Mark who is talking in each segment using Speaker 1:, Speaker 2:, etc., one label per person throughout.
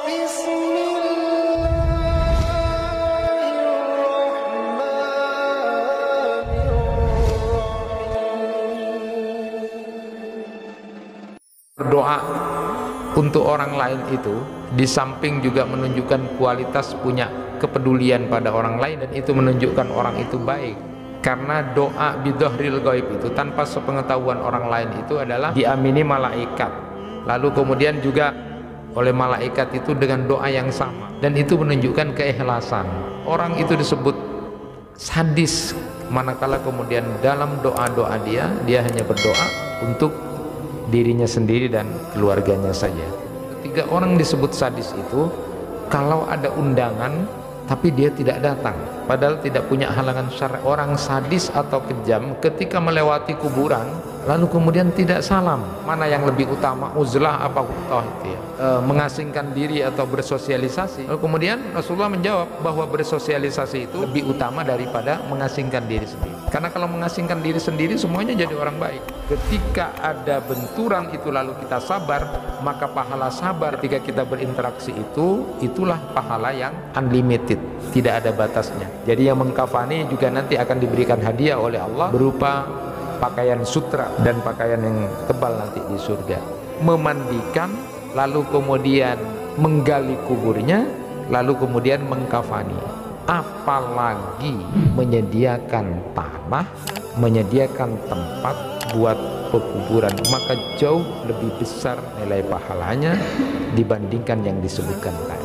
Speaker 1: Berdoa untuk orang lain itu di samping juga menunjukkan kualitas punya kepedulian pada orang lain, dan itu menunjukkan orang itu baik. Karena doa bidhahril ghaib itu tanpa sepengetahuan orang lain itu adalah diamini malaikat, lalu kemudian juga oleh malaikat itu dengan doa yang sama, dan itu menunjukkan keikhlasan. Orang itu disebut sadis manakala kemudian dalam doa-doa dia hanya berdoa untuk dirinya sendiri dan keluarganya saja. Ketiga orang disebut sadis itu kalau ada undangan tapi dia tidak datang, padahal tidak punya halangan syar'i. Orang sadis atau kejam ketika melewati kuburan lalu kemudian tidak salam. Mana yang lebih utama, uzlah apa hutah itu ya? Mengasingkan diri atau bersosialisasi. Lalu kemudian Rasulullah menjawab bahwa bersosialisasi itu lebih utama daripada mengasingkan diri sendiri. Karena kalau mengasingkan diri sendiri semuanya jadi orang baik. Ketika ada benturan itu lalu kita sabar, maka pahala sabar ketika kita berinteraksi itu, itulah pahala yang unlimited, tidak ada batasnya. Jadi yang mengkafani juga nanti akan diberikan hadiah oleh Allah berupa pakaian sutra dan pakaian yang tebal nanti di surga. Memandikan, lalu kemudian menggali kuburnya, lalu kemudian mengkafani. Apalagi menyediakan tanah, menyediakan tempat buat pekuburan, maka jauh lebih besar nilai pahalanya dibandingkan yang disebutkan tadi.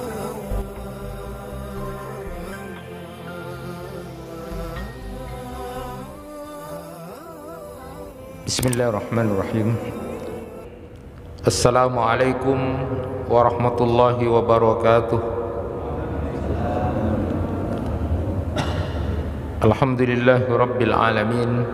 Speaker 1: Bismillahirrahmanirrahim. Assalamualaikum warahmatullahi wabarakatuh. Alhamdulillahi rabbil alamin,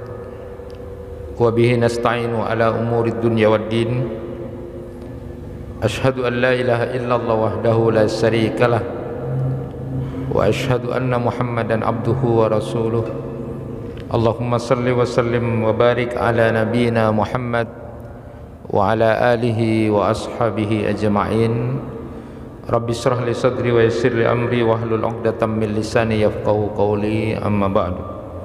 Speaker 1: wa bihi nasta'inu ala umurid dunya waddin. Ashhadu an la ilaha illallah wahdahu la syarikalah, wa ashhadu anna Muhammadan abduhu wa rasuluh. Allahumma salli wa sallim wa barik ala nabiyyina Muhammad wa ala alihi wa ashabihi ajma'in. Rabbi shrah li sadri wa yassir li amri wahlul 'uqdatam min lisani yafqahu qawli, amma ba'du.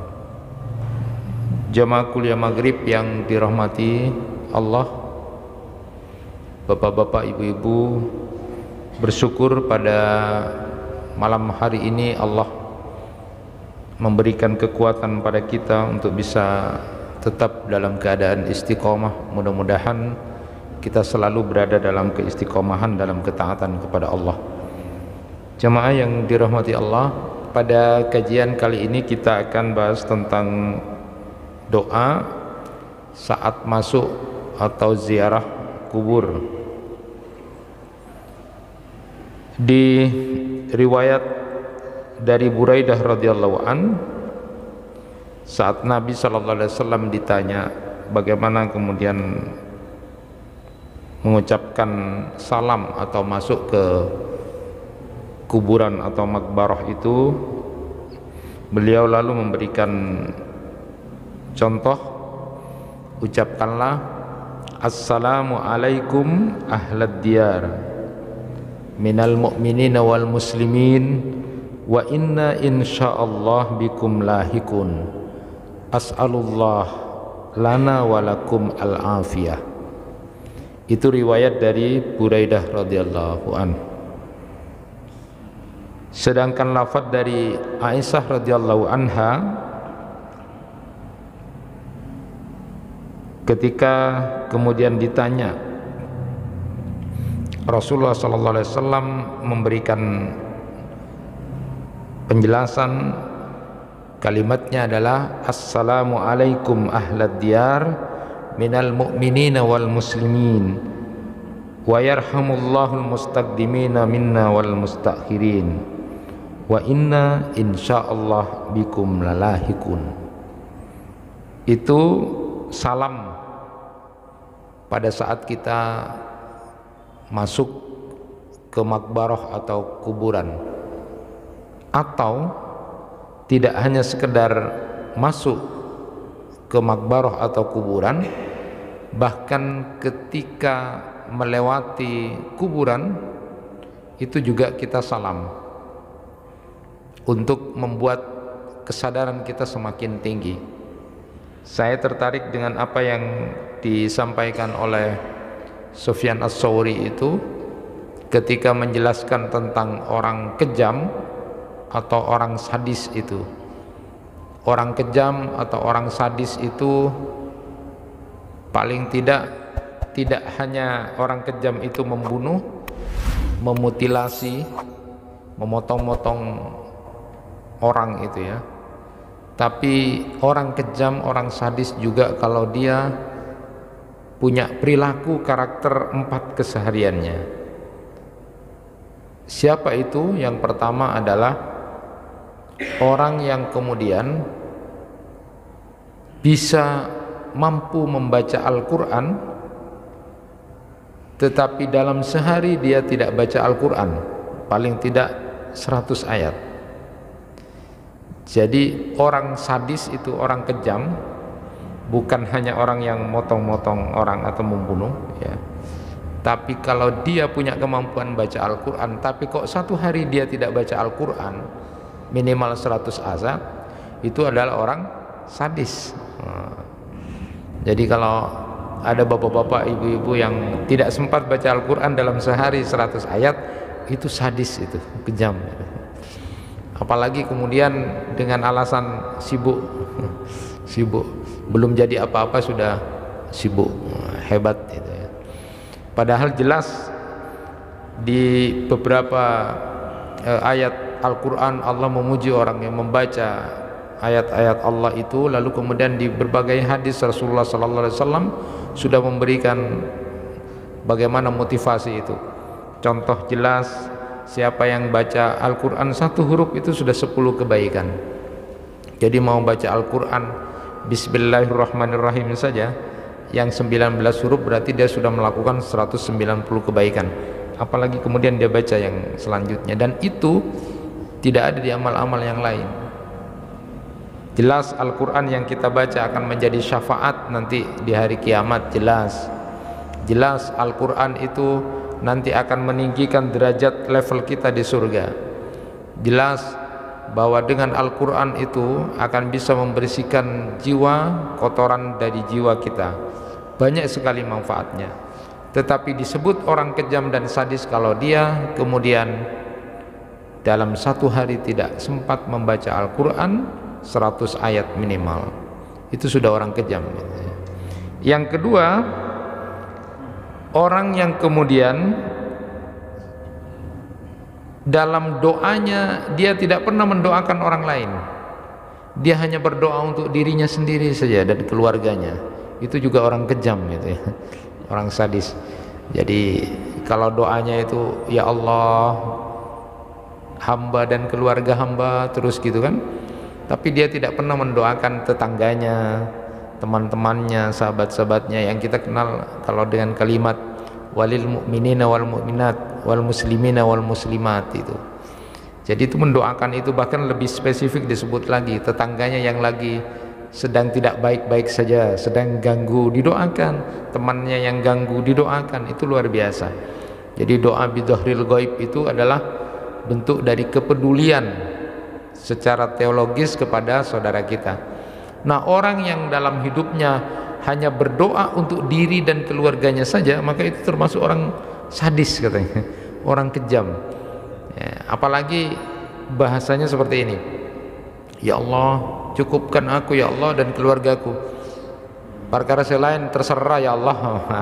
Speaker 1: Jamaah kuliah maghrib yang dirahmati Allah, bapak-bapak, ibu-ibu, bersyukur pada malam hari ini Allah memberikan kekuatan pada kita untuk bisa tetap dalam keadaan istiqomah. Mudah-mudahan kita selalu berada dalam keistiqomahan dalam ketaatan kepada Allah. Jamaah yang dirahmati Allah, pada kajian kali ini kita akan bahas tentang doa saat masuk atau ziarah kubur. Di riwayat dari Buraidah radhiyallahu an, saat Nabi sallallahu alaihi wasallam ditanya bagaimana kemudian mengucapkan salam atau masuk ke kuburan atau makbarah itu, beliau lalu memberikan contoh, ucapkanlah assalamu alaikum ahlad diyar minal mu'minina wal muslimin wa inna insyaallah bikum lahikun as'alullah lana walakum al-afiyah. Itu riwayat dari Buraidah radhiyallahu an. Sedangkan lafaz dari Aisyah radhiyallahu anha ketika kemudian ditanya, Rasulullah sallallahu alaihi wasallam memberikan penjelasan, kalimatnya adalah assalamu alaikum ahlad diyar minal mu'minina wal muslimin wa yarhamullahul mustaqdimina minna wal mustakhirin wa inna insyaallah bikum lalahikun. Itu salam pada saat kita masuk ke makbarah atau kuburan, atau tidak hanya sekedar masuk ke makbarah atau kuburan, bahkan ketika melewati kuburan itu juga kita salam untuk membuat kesadaran kita semakin tinggi. Saya tertarik dengan apa yang disampaikan oleh Sufyan Ats-Tsauri itu ketika menjelaskan tentang orang kejam atau orang sadis itu. Orang kejam atau orang sadis itu paling tidak hanya orang kejam itu membunuh, memutilasi, memotong-motong orang itu ya. Tapi orang kejam, orang sadis juga kalau dia punya perilaku karakter 4 kesehariannya. Siapa itu? Yang pertama adalah orang yang kemudian bisa mampu membaca Al-Quran, tetapi dalam sehari dia tidak baca Al-Quran, paling tidak 100 ayat. Jadi orang sadis itu orang kejam, bukan hanya orang yang motong-motong orang atau membunuh ya. Tapi kalau dia punya kemampuan baca Al-Quran, tapi kok satu hari dia tidak baca Al-Quran minimal 100 ayat, itu adalah orang sadis. Jadi kalau ada bapak-bapak, ibu-ibu yang tidak sempat baca Al-Quran dalam sehari 100 ayat, itu sadis, itu kejam. Apalagi kemudian dengan alasan sibuk belum jadi apa-apa sudah sibuk, hebat itu ya. Padahal jelas di beberapa ayat Al-Quran Allah memuji orang yang membaca ayat-ayat Allah itu, lalu kemudian di berbagai hadis Rasulullah SAW sudah memberikan bagaimana motivasi itu. Contoh jelas, siapa yang baca Al-Quran 1 huruf itu sudah 10 kebaikan. Jadi mau baca Al-Quran Bismillahirrahmanirrahim saja yang 19 huruf berarti dia sudah melakukan 190 kebaikan. Apalagi kemudian dia baca yang selanjutnya, dan itu tidak ada di amal-amal yang lain. Jelas Al-Quran yang kita baca akan menjadi syafaat nanti di hari kiamat. Jelas Al-Quran itu nanti akan meninggikan derajat level kita di surga. Jelas bahwa dengan Al-Quran itu akan bisa membersihkan jiwa, kotoran dari jiwa kita. Banyak sekali manfaatnya. Tetapi disebut orang kejam dan sadis kalau dia kemudian dalam 1 hari tidak sempat membaca Al-Quran 100 ayat minimal. Itu sudah orang kejam. Yang kedua, orang yang kemudian dalam doanya dia tidak pernah mendoakan orang lain. Dia hanya berdoa untuk dirinya sendiri saja dan keluarganya. Itu juga orang kejam gitu ya. Orang sadis. Jadi kalau doanya itu ya Allah, hamba dan keluarga hamba, terus gitu kan. Tapi dia tidak pernah mendoakan tetangganya, teman-temannya, sahabat-sahabatnya yang kita kenal kalau dengan kalimat walil mu'minina wal mu'minat wal muslimina wal muslimat itu. Jadi itu mendoakan itu bahkan lebih spesifik disebut lagi, tetangganya yang lagi sedang tidak baik-baik saja, sedang ganggu, didoakan. Temannya yang ganggu, didoakan. Itu luar biasa. Jadi doa bidhahril ghaib itu adalah bentuk dari kepedulian secara teologis kepada saudara kita. Nah, orang yang dalam hidupnya hanya berdoa untuk diri dan keluarganya saja, maka itu termasuk orang sadis katanya, orang kejam ya. Apalagi bahasanya seperti ini, ya Allah cukupkan aku ya Allah dan keluargaku, perkara selain terserah ya Allah.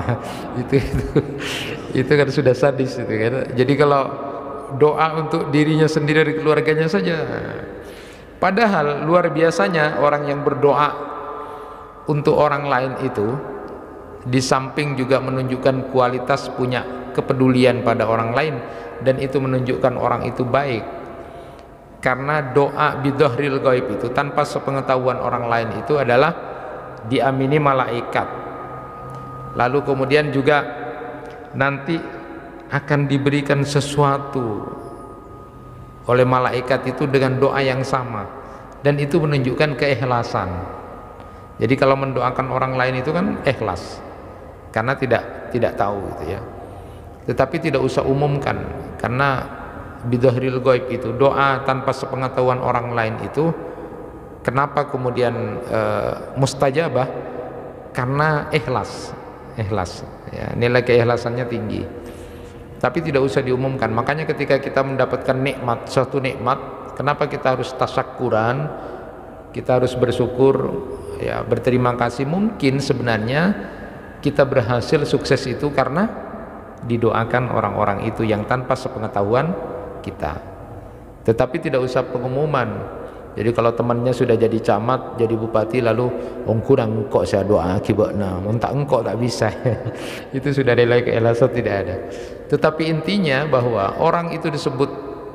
Speaker 1: itu kan sudah sadis itu kan. Jadi kalau doa untuk dirinya sendiri dan keluarganya saja, padahal luar biasanya orang yang berdoa untuk orang lain itu di samping juga menunjukkan kualitas punya kepedulian pada orang lain, dan itu menunjukkan orang itu baik. Karena doa bidhahril ghaib itu tanpa sepengetahuan orang lain itu adalah diamini malaikat. Lalu kemudian juga nanti akan diberikan sesuatu oleh malaikat itu dengan doa yang sama, dan itu menunjukkan keikhlasan. Jadi kalau mendoakan orang lain itu kan ikhlas, karena tidak tahu gitu ya. Tetapi tidak usah umumkan, Karena bidhahril ghaib itu, doa tanpa sepengetahuan orang lain itu, kenapa kemudian mustajabah? Karena ikhlas ya, nilai keikhlasannya tinggi. Tapi tidak usah diumumkan. Makanya ketika kita mendapatkan nikmat, suatu nikmat, kenapa kita harus tasyakuran, kita harus bersyukur ya, berterima kasih. Mungkin sebenarnya kita berhasil sukses itu karena didoakan orang-orang itu yang tanpa sepengetahuan kita. Tetapi tidak usah pengumuman. Jadi kalau temannya sudah jadi camat, jadi bupati, lalu kurang engkau saya doa akibatnya, tak engkau tak bisa. Itu sudah nilai keikhlasan tidak ada. Tetapi intinya bahwa orang itu disebut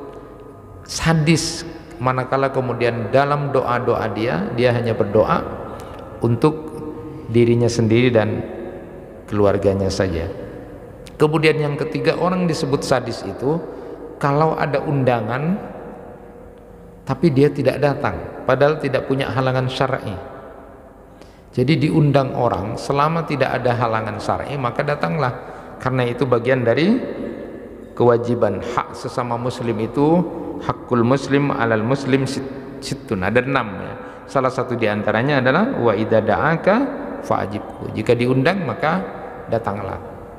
Speaker 1: sadis manakala kemudian dalam doa-doa dia hanya berdoa untuk dirinya sendiri dan keluarganya saja. Kemudian yang ketiga, orang disebut sadis itu kalau ada undangan tapi dia tidak datang, padahal tidak punya halangan syar'i. Jadi diundang orang, selama tidak ada halangan syar'i maka datanglah. Karena itu bagian dari kewajiban hak sesama muslim itu, hakul muslim alal muslim sittun, ada 6 ya. Salah satu diantaranya adalah wa idza da'aka fa'ajibhu, jika diundang maka datanglah.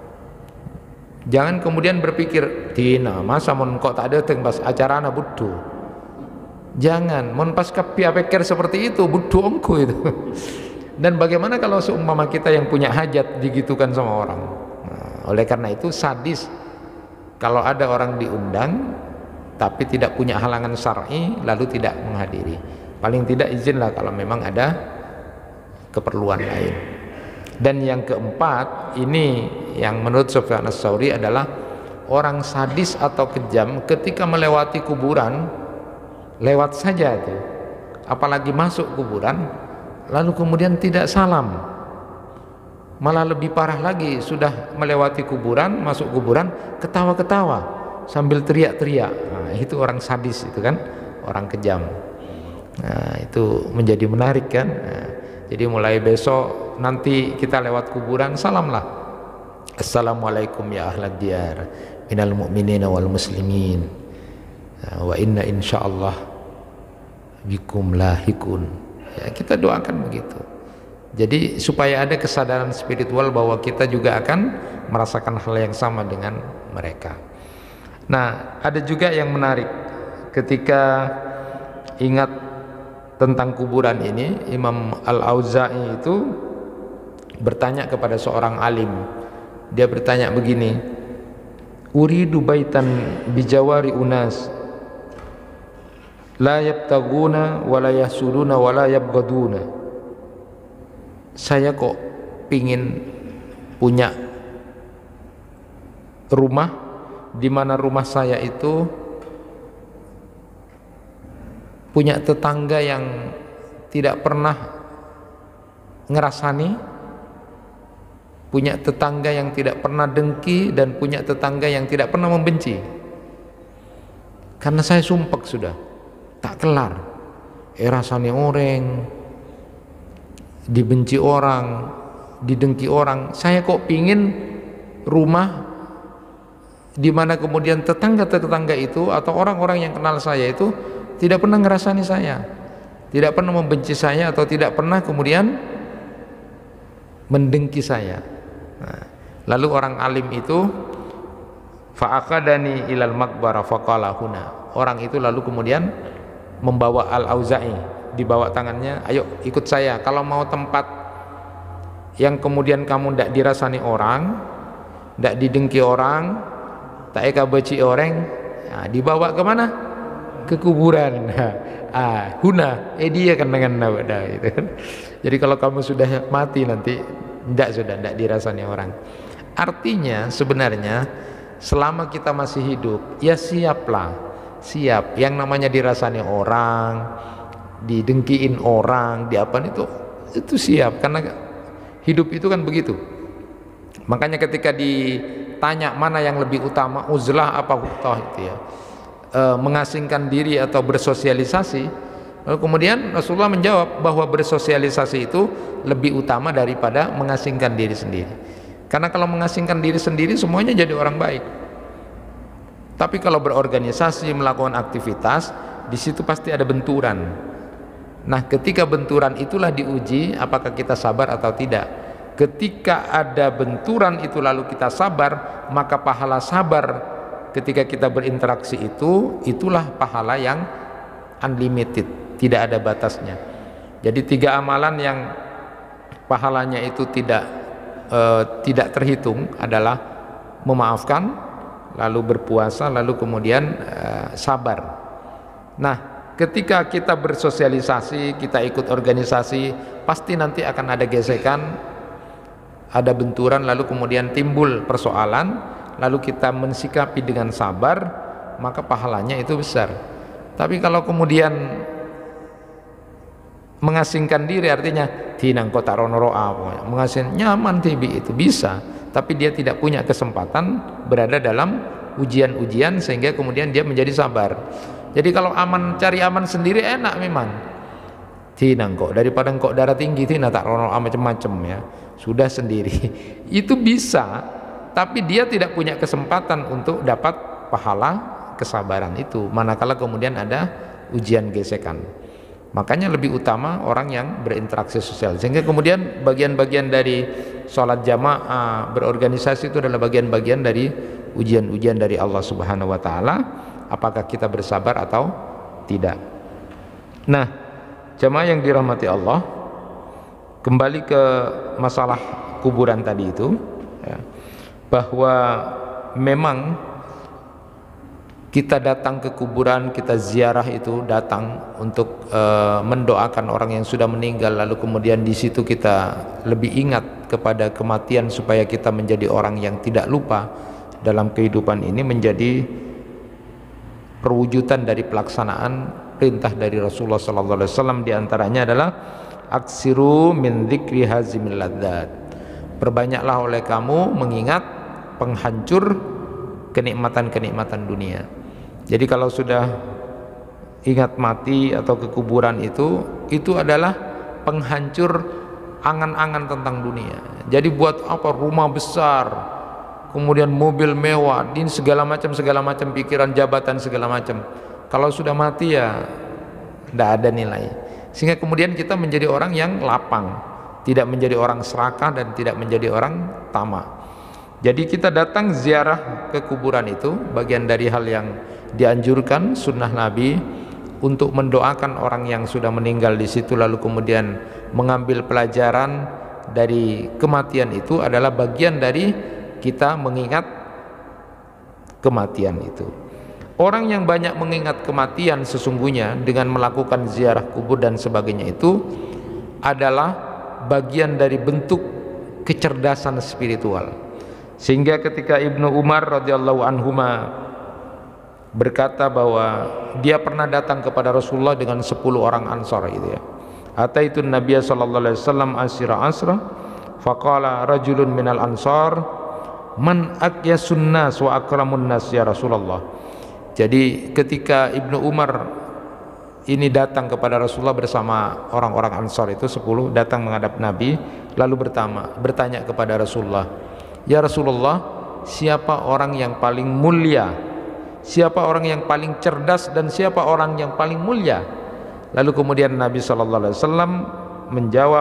Speaker 1: Jangan kemudian berpikir tina masa mun kok tak datang pas acarana butuh. Jangan, mon pas kapia pikir seperti itu, butuh ongko itu. Dan bagaimana kalau seumpama kita yang punya hajat digitukan sama orang? Nah, oleh karena itu sadis kalau ada orang diundang tapi tidak punya halangan syar'i lalu tidak menghadiri. Paling tidak izinlah kalau memang ada keperluan lain. Dan yang keempat, ini yang menurut Sufyan Ats-Tsauri adalah orang sadis atau kejam ketika melewati kuburan, lewat saja itu, apalagi masuk kuburan lalu kemudian tidak salam. Malah lebih parah lagi, sudah melewati kuburan, masuk kuburan, ketawa-ketawa sambil teriak-teriak. Nah, itu orang sadis itu kan, orang kejam. Nah, itu menjadi menarik kan. Nah, jadi mulai besok nanti kita lewat kuburan, salamlah, assalamualaikum ya ahlad diyar minal mu'minina wal muslimin wa inna insyaallah bikum lahikun. Ya, kita doakan begitu. Jadi supaya ada kesadaran spiritual bahwa kita juga akan merasakan hal yang sama dengan mereka. Nah, ada juga yang menarik ketika ingat tentang kuburan ini, Imam Al-Auza'i itu bertanya kepada seorang alim. Dia bertanya begini, uridu baitan bijawari unas la yabtaguna wa la yahsuduna wa la yabghaduna. Saya kok pingin punya rumah di mana rumah saya itu punya tetangga yang tidak pernah ngerasani, punya tetangga yang tidak pernah dengki, dan punya tetangga yang tidak pernah membenci. Karena saya sumpek sudah tak kelar, rasanya orang dibenci orang, didengki orang. Saya kok pingin rumah di mana kemudian tetangga-tetangga itu atau orang-orang yang kenal saya itu tidak pernah ngerasani saya, tidak pernah membenci saya, atau tidak pernah kemudian mendengki saya. Nah, lalu orang alim itu fa'aqadani ilal maqbarah faqala huna. Orang itu lalu kemudian membawa Al-Auza'i, dibawa tangannya, ayo ikut saya. Kalau mau tempat yang kemudian kamu tidak dirasani orang, tidak didengki orang, tak eka beci orang, nah, dibawa kemana? Ke kuburan. Huna, dia kan dengan nawada itu. Jadi kalau kamu sudah mati nanti tidak dirasani orang. Artinya sebenarnya selama kita masih hidup, ya siaplah, siap. Yang namanya dirasani orang, didengkiin orang, diapain itu siap, karena hidup itu kan begitu. Makanya ketika ditanya mana yang lebih utama, uzlah apa hutoh itu ya, mengasingkan diri atau bersosialisasi, lalu kemudian Rasulullah menjawab bahwa bersosialisasi itu lebih utama daripada mengasingkan diri sendiri. Karena kalau mengasingkan diri sendiri semuanya jadi orang baik. Tapi kalau berorganisasi, melakukan aktivitas, di situ pasti ada benturan. Nah, ketika benturan itulah diuji apakah kita sabar atau tidak. Ketika ada benturan itu lalu kita sabar, maka pahala sabar ketika kita berinteraksi itu, itulah pahala yang unlimited, tidak ada batasnya. Jadi 3 amalan yang pahalanya itu tidak terhitung adalah memaafkan, lalu berpuasa, lalu kemudian sabar. Nah, ketika kita bersosialisasi, kita ikut organisasi, pasti nanti akan ada gesekan, ada benturan, lalu kemudian timbul persoalan, lalu kita mensikapi dengan sabar, maka pahalanya itu besar. Tapi kalau kemudian mengasingkan diri, artinya tinang kota ronoroa, mengasing nyaman tibi, itu bisa, tapi dia tidak punya kesempatan berada dalam ujian-ujian sehingga kemudian dia menjadi sabar. Jadi kalau cari aman sendiri enak memang, tinang kok daripada kok darah tinggi tinang tak ronoroa macam-macam ya, sudah sendiri itu bisa, tapi dia tidak punya kesempatan untuk dapat pahala kesabaran itu manakala kemudian ada ujian gesekan. Makanya lebih utama orang yang berinteraksi sosial, sehingga kemudian bagian-bagian dari sholat jamaah, berorganisasi itu adalah bagian-bagian dari ujian-ujian dari Allah Subhanahu wa Ta'ala, apakah kita bersabar atau tidak. Nah, jamaah yang dirahmati Allah, kembali ke masalah kuburan tadi itu ya, bahwa memang kita datang ke kuburan, kita ziarah itu datang untuk mendoakan orang yang sudah meninggal, lalu kemudian di situ kita lebih ingat kepada kematian supaya kita menjadi orang yang tidak lupa dalam kehidupan ini, menjadi perwujudan dari pelaksanaan perintah dari Rasulullah SAW. Di antaranya adalah aksiru min dzikri hazimil ladzat, perbanyaklah oleh kamu mengingat penghancur kenikmatan-kenikmatan dunia. Jadi kalau sudah ingat mati atau kekuburan itu adalah penghancur angan-angan tentang dunia. Jadi buat apa rumah besar, kemudian mobil mewah, din segala macam pikiran, jabatan segala macam. Kalau sudah mati ya tidak ada nilai. Sehingga kemudian kita menjadi orang yang lapang, tidak menjadi orang serakah dan tidak menjadi orang tamak. Jadi kita datang ziarah ke kuburan itu bagian dari hal yang dianjurkan sunnah Nabi, untuk mendoakan orang yang sudah meninggal di situ, lalu kemudian mengambil pelajaran dari kematian itu adalah bagian dari kita mengingat kematian itu. Orang yang banyak mengingat kematian sesungguhnya dengan melakukan ziarah kubur dan sebagainya itu adalah bagian dari bentuk kecerdasan spiritual. Sehingga ketika Ibnu Umar radhiyallahu anhuma berkata bahwa dia pernah datang kepada Rasulullah dengan 10 orang Ansar itu ya. Ataitun Nabiy sallallahu alaihi wasallam asra faqala rajulun minal ansar man aqyasun nas wa akramun nas ya Rasulullah. Jadi ketika Ibnu Umar ini datang kepada Rasulullah bersama orang-orang Ansar itu 10, datang menghadap Nabi lalu bertanya kepada Rasulullah, ya Rasulullah, siapa orang yang paling mulia, siapa orang yang paling cerdas, dan siapa orang yang paling mulia? Lalu kemudian Nabi SAW menjawab,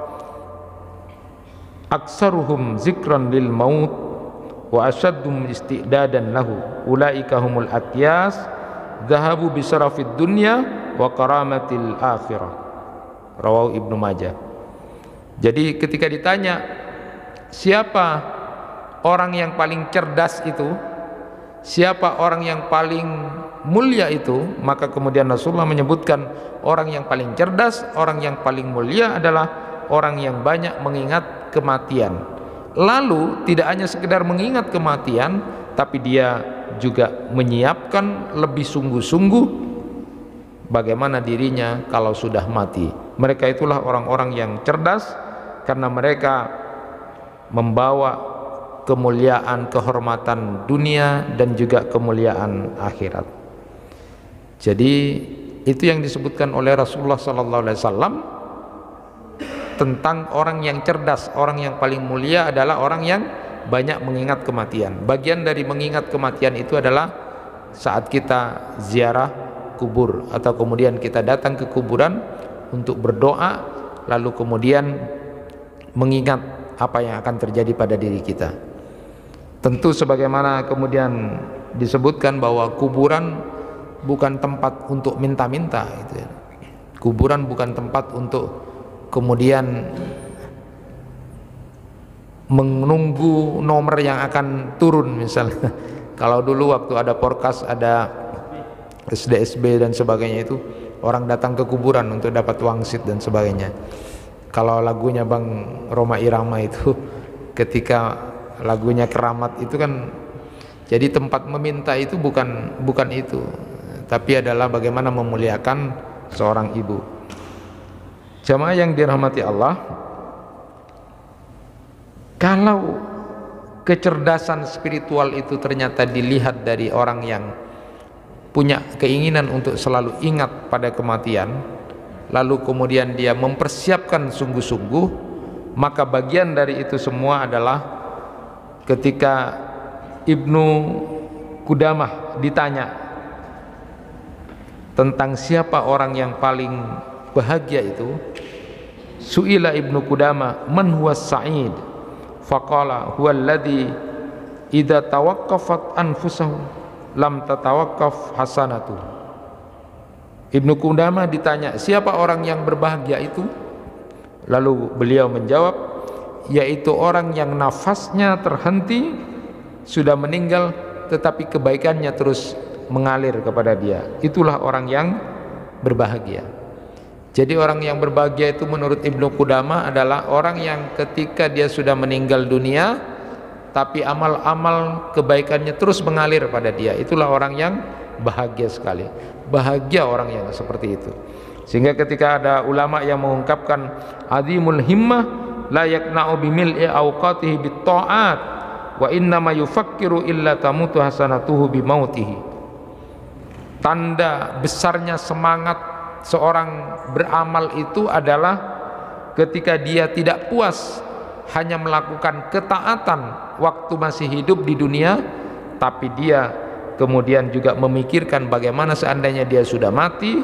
Speaker 1: aksaruhum zikran lil maut wa asyaddum isti'dadan lahu ulaika humul atyas dhahabu bisarafid dunya wa karamatil akhirah. Rawahu Ibnu Majah. Jadi ketika ditanya siapa orang yang paling cerdas itu, siapa orang yang paling mulia itu, maka kemudian Rasulullah menyebutkan orang yang paling cerdas, orang yang paling mulia adalah orang yang banyak mengingat kematian. Lalu tidak hanya sekedar mengingat kematian, tapi dia juga menyiapkan lebih sungguh-sungguh bagaimana dirinya kalau sudah mati. Mereka itulah orang-orang yang cerdas karena mereka membawa kemuliaan, kehormatan dunia dan juga kemuliaan akhirat. Jadi itu yang disebutkan oleh Rasulullah SAW tentang orang yang cerdas. Orang yang paling mulia adalah orang yang banyak mengingat kematian. Bagian dari mengingat kematian itu adalah saat kita ziarah kubur atau kemudian kita datang ke kuburan untuk berdoa, lalu kemudian mengingat apa yang akan terjadi pada diri kita. Tentu sebagaimana kemudian disebutkan bahwa kuburan bukan tempat untuk minta-minta gitu ya. Kuburan bukan tempat untuk kemudian menunggu nomor yang akan turun misalnya. Kalau dulu waktu ada porkas, ada SDSB dan sebagainya, itu orang datang ke kuburan untuk dapat wangsit dan sebagainya. Kalau lagunya Bang Roma Irama itu, ketika lagunya Keramat itu kan, jadi tempat meminta itu bukan itu, tapi adalah bagaimana memuliakan seorang ibu. Jamaah yang dirahmati Allah, kalau kecerdasan spiritual itu ternyata dilihat dari orang yang punya keinginan untuk selalu ingat pada kematian, lalu kemudian dia mempersiapkan sungguh-sungguh, maka bagian dari itu semua adalah ketika Ibnu Qudamah ditanya tentang siapa orang yang paling bahagia itu, su'ila Ibnu Qudamah man huwas sa'id, faqala huwa alladhi idza tawaqqafat anfusahu lam tatawaqqaf hasanatu. Ibnu Qudamah ditanya siapa orang yang berbahagia itu, lalu beliau menjawab, yaitu orang yang nafasnya terhenti, sudah meninggal tetapi kebaikannya terus mengalir kepada dia. Itulah orang yang berbahagia. Jadi orang yang berbahagia itu menurut Ibnu Qudamah adalah orang yang ketika dia sudah meninggal dunia tapi amal-amal kebaikannya terus mengalir pada dia. Itulah orang yang bahagia sekali. Bahagia orang yang seperti itu. Sehingga ketika ada ulama yang mengungkapkan azimul himmah la yakna'u bimil'i awqatihi bitta'at wa innama yufakkiru illa tamutu hasanatuhu bimautihi. Tanda besarnya semangat seorang beramal itu adalah ketika dia tidak puas hanya melakukan ketaatan waktu masih hidup di dunia, tapi dia kemudian juga memikirkan bagaimana seandainya dia sudah mati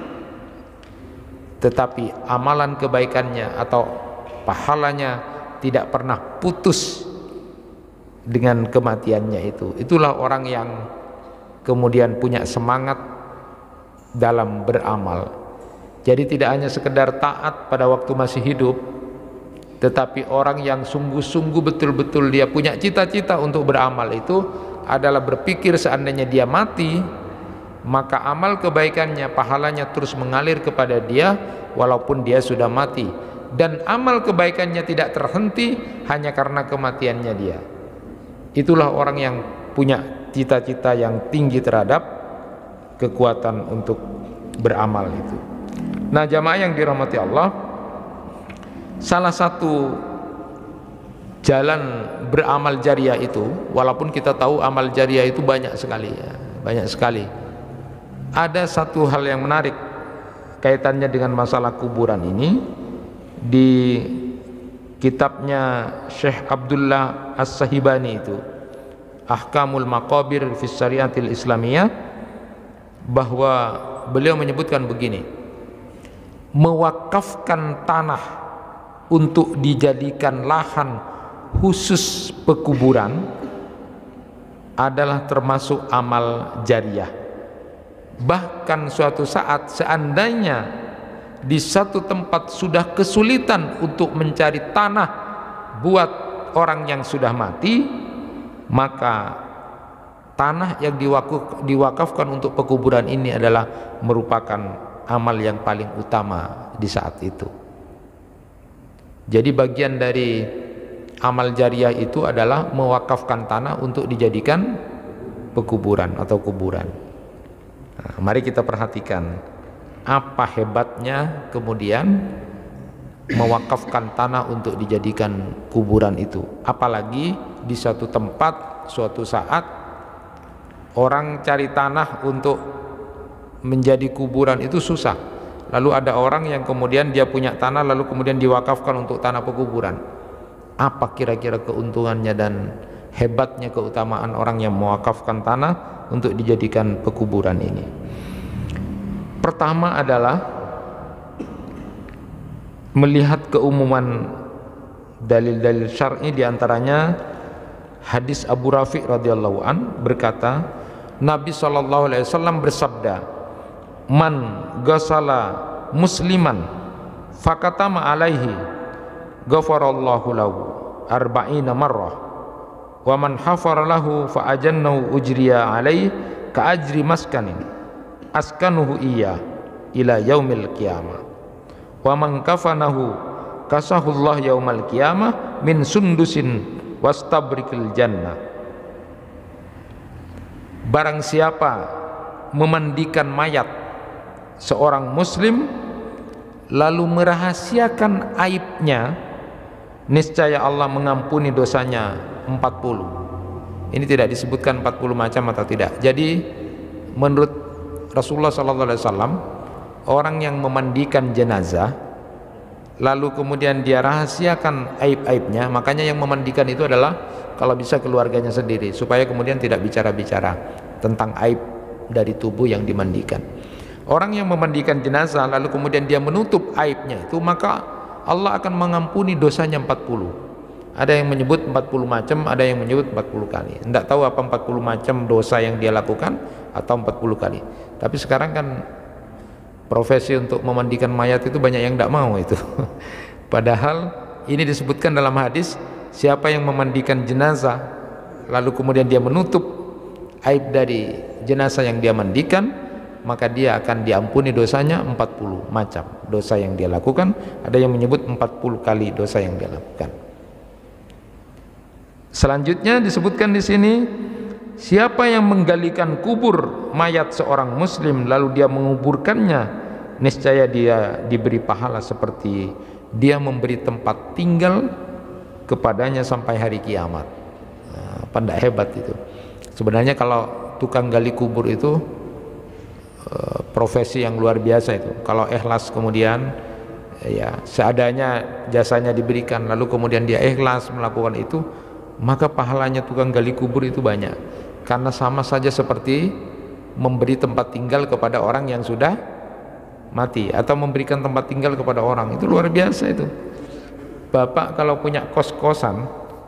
Speaker 1: tetapi amalan kebaikannya atau pahalanya tidak pernah putus dengan kematiannya itu. Itulah orang yang kemudian punya semangat dalam beramal. Jadi tidak hanya sekedar taat pada waktu masih hidup, tetapi orang yang sungguh-sungguh betul-betul dia punya cita-cita untuk beramal itu adalah berpikir seandainya dia mati, maka amal kebaikannya, pahalanya terus mengalir kepada dia walaupun dia sudah mati, dan amal kebaikannya tidak terhenti hanya karena kematiannya dia. Itulah orang yang punya cita-cita yang tinggi terhadap kekuatan untuk beramal itu. Nah, jamaah yang dirahmati Allah, salah satu jalan beramal jariah itu, walaupun kita tahu amal jariah itu banyak sekali ya, banyak sekali. Ada satu hal yang menarik kaitannya dengan masalah kuburan ini. Di kitabnya Syekh Abdullah As-Sahibani itu, Ahkamul Maqabir fi Syariatil Islamiyah, bahwa beliau menyebutkan begini: mewakafkan tanah untuk dijadikan lahan khusus pekuburan adalah termasuk amal jariah. Bahkan suatu saat seandainya di satu tempat sudah kesulitan untuk mencari tanah buat orang yang sudah mati, maka tanah yang diwakafkan untuk pekuburan ini adalah merupakan amal yang paling utama di saat itu. Jadi bagian dari amal jariah itu adalah mewakafkan tanah untuk dijadikan pekuburan atau kuburan. Nah, mari kita perhatikan apa hebatnya kemudian mewakafkan tanah untuk dijadikan kuburan itu. Apalagi di suatu tempat, suatu saat orang cari tanah untuk menjadi kuburan itu susah. Lalu ada orang yang kemudian dia punya tanah lalu kemudian diwakafkan untuk tanah pekuburan. Apa kira-kira keuntungannya dan hebatnya keutamaan orang yang mewakafkan tanah untuk dijadikan pekuburan ini. Pertama adalah melihat keumuman dalil-dalil syar'i, diantaranya hadis Abu Rafi' radhiyallahu an berkata, Nabi SAW bersabda, man ghasala musliman fakatama alaihi ghafarallahu lahu arba'ina marrah wa man hafara lahu fa ajannahu ujriya alaihi ka ajri maskanin askanuhu iya ila yaumil qiyamah wa man kafanahu kasahullah yaumal qiyamah min sundusin wastabrikil jannah. Barang siapa memandikan mayat seorang muslim lalu merahasiakan aibnya, niscaya Allah mengampuni dosanya 40. Ini tidak disebutkan 40 macam atau tidak. Jadi menurut Rasulullah SAW, orang yang memandikan jenazah lalu kemudian dia rahasiakan aib-aibnya, makanya yang memandikan itu adalah kalau bisa keluarganya sendiri, supaya kemudian tidak bicara-bicara tentang aib dari tubuh yang dimandikan. Orang yang memandikan jenazah lalu kemudian dia menutup aibnya itu, maka Allah akan mengampuni dosanya 40. Ada yang menyebut 40 macam, ada yang menyebut 40 kali. Tidak tahu apa 40 macam dosa yang dia lakukan atau 40 kali. Tapi sekarang kan profesi untuk memandikan mayat itu banyak yang tidak mau itu. Padahal ini disebutkan dalam hadis, siapa yang memandikan jenazah lalu kemudian dia menutup aib dari jenazah yang dia mandikan, maka dia akan diampuni dosanya 40 macam dosa yang dia lakukan. Ada yang menyebut 40 kali dosa yang dia lakukan. Selanjutnya disebutkan di sini, siapa yang menggalikan kubur mayat seorang muslim lalu dia menguburkannya, niscaya dia diberi pahala seperti dia memberi tempat tinggal kepadanya sampai hari kiamat. Pandai hebat itu. Sebenarnya kalau tukang gali kubur itu profesi yang luar biasa itu. Kalau ikhlas kemudian ya seadanya jasanya diberikan, lalu kemudian dia ikhlas melakukan itu, maka pahalanya tukang gali kubur itu banyak. Karena sama saja seperti memberi tempat tinggal kepada orang yang sudah mati, atau memberikan tempat tinggal kepada orang. Itu luar biasa itu. Bapak kalau punya kos-kosan,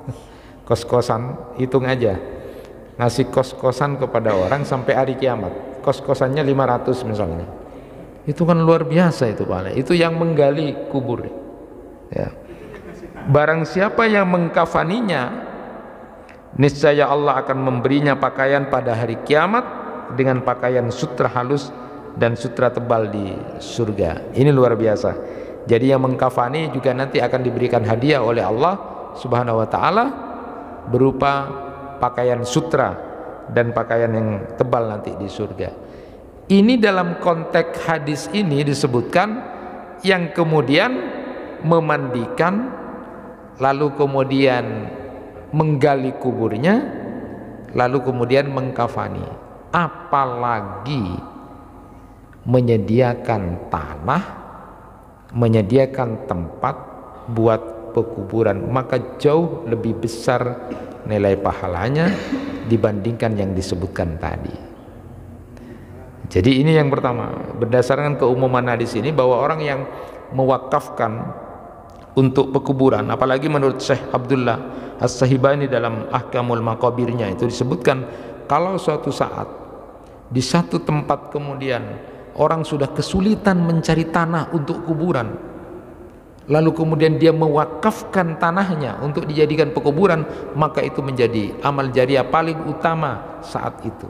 Speaker 1: hitung aja, ngasih kos-kosan kepada orang sampai hari kiamat, kos-kosannya 500 misalnya, itu kan luar biasa itu Pak. Itu yang menggali kubur ya. Barang siapa yang mengkafaninya, niscaya Allah akan memberinya pakaian pada hari kiamat dengan pakaian sutra halus dan sutra tebal di surga. Ini luar biasa. Jadi yang mengkafani juga nanti akan diberikan hadiah oleh Allah Subhanahu wa taala berupa pakaian sutra dan pakaian yang tebal nanti di surga. Ini dalam konteks hadis ini disebutkan yang kemudian memandikan lalu kemudian menggali kuburnya lalu kemudian mengkafani, apalagi menyediakan tanah, menyediakan tempat buat pekuburan, maka jauh lebih besar nilai pahalanya dibandingkan yang disebutkan tadi. Jadi ini yang pertama, berdasarkan keumuman hadis ini, bahwa orang yang mewakafkan untuk pekuburan, apalagi menurut Syekh Abdullah As-Sahibani dalam Ahkamul Maqabirnya itu disebutkan, kalau suatu saat di satu tempat kemudian orang sudah kesulitan mencari tanah untuk kuburan, lalu kemudian dia mewakafkan tanahnya untuk dijadikan pekuburan, maka itu menjadi amal jariah paling utama saat itu.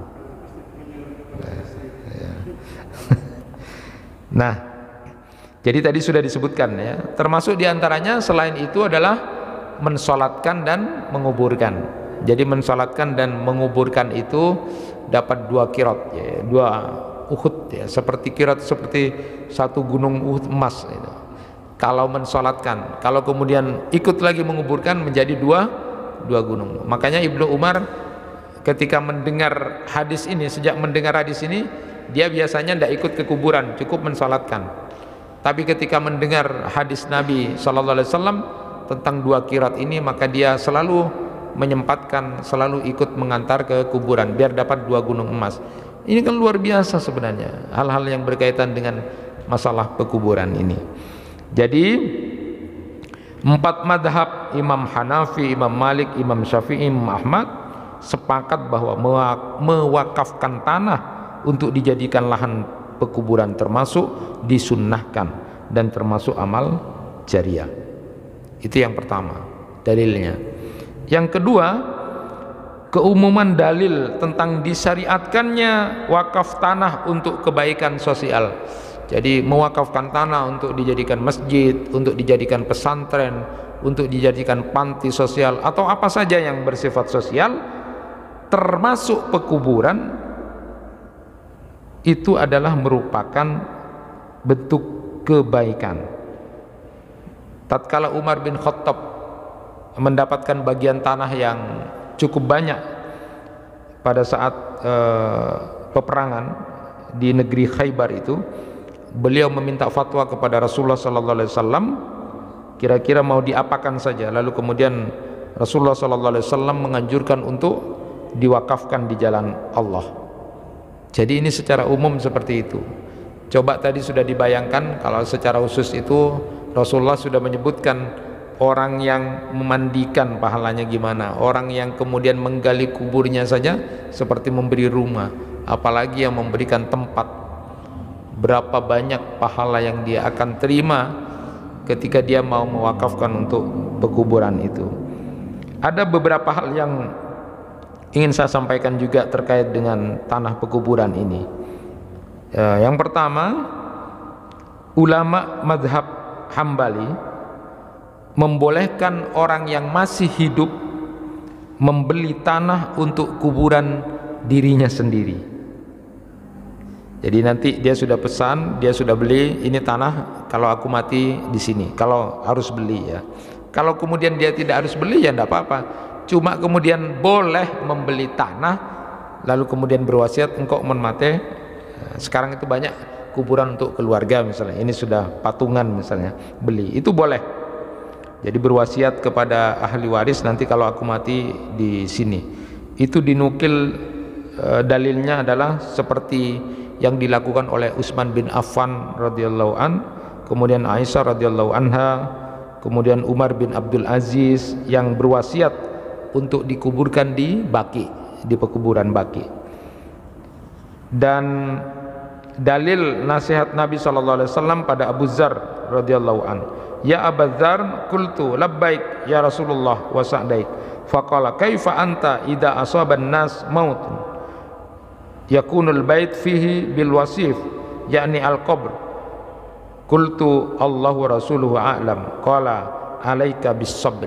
Speaker 1: Nah, jadi tadi sudah disebutkan ya, termasuk diantaranya selain itu adalah mensolatkan dan menguburkan. Jadi mensolatkan dan menguburkan itu dapat 2 qirot ya, 2 Uhud ya, seperti qirot seperti 1 gunung Uhud emas itu. Kalau mensolatkan, kalau kemudian ikut lagi menguburkan menjadi 2 gunung. Makanya Ibnu Umar ketika mendengar hadis ini, sejak mendengar hadis ini dia biasanya tidak ikut ke kuburan, cukup mensolatkan. Tapi ketika mendengar hadis Nabi SAW tentang 2 qirot ini, maka dia selalu menyempatkan selalu ikut mengantar ke kuburan biar dapat 2 gunung emas. Ini kan luar biasa sebenarnya hal-hal yang berkaitan dengan masalah pekuburan ini. Jadi 4 madhab, Imam Hanafi, Imam Malik, Imam Syafi'i, Imam Ahmad sepakat bahwa mewakafkan tanah untuk dijadikan lahan pekuburan termasuk disunnahkan dan termasuk amal jariah. Itu yang pertama dalilnya. Yang kedua, keumuman dalil tentang disyariatkannya wakaf tanah untuk kebaikan sosial. Jadi mewakafkan tanah untuk dijadikan masjid, untuk dijadikan pesantren, untuk dijadikan panti sosial atau apa saja yang bersifat sosial termasuk pekuburan, itu adalah merupakan bentuk kebaikan. Tatkala Umar bin Khattab mendapatkan bagian tanah yang cukup banyak pada saat peperangan di negeri Khaybar itu, beliau meminta fatwa kepada Rasulullah sallallahu alaihi wasallam kira-kira mau diapakan saja. Lalu kemudian Rasulullah sallallahu alaihi wasallam menganjurkan untuk diwakafkan di jalan Allah. Jadi ini secara umum seperti itu. Coba tadi sudah dibayangkan kalau secara khusus itu Rasulullah sudah menyebutkan orang yang memandikan pahalanya gimana, orang yang kemudian menggali kuburnya saja seperti memberi rumah, apalagi yang memberikan tempat. Berapa banyak pahala yang dia akan terima ketika dia mau mewakafkan untuk pekuburan itu. Ada beberapa hal yang ingin saya sampaikan juga terkait dengan tanah pekuburan ini. Yang pertama, ulama mazhab Hambali membolehkan orang yang masih hidup membeli tanah untuk kuburan dirinya sendiri. Jadi nanti dia sudah pesan, dia sudah beli, ini tanah kalau aku mati di sini. Kalau harus beli ya. Kalau kemudian dia tidak harus beli ya tidak apa-apa. Cuma kemudian boleh membeli tanah lalu kemudian berwasiat engkau mati. Sekarang itu banyak kuburan untuk keluarga misalnya. Ini sudah patungan misalnya, beli. Itu boleh. Jadi berwasiat kepada ahli waris nanti kalau aku mati di sini. Itu dinukil dalilnya adalah seperti yang dilakukan oleh Utsman bin Affan radhiyallahu an, kemudian Aisyah radhiyallahu anha, kemudian Umar bin Abdul Aziz yang berwasiat untuk dikuburkan di Baqi, di pekuburan Baqi. Dan dalil nasihat Nabi sallallahu alaihi wasallam pada Abu Dzar radhiyallahu an, ya Abu Dzar, qultu labbaik ya Rasulullah wa sa'daik, faqala kaifa anta idza asaban nas maut yakunul bait fihi bil wasif yakni al qabr. Qultu Allahu wa rasuluhu a'lam, qala alaika bis sabri.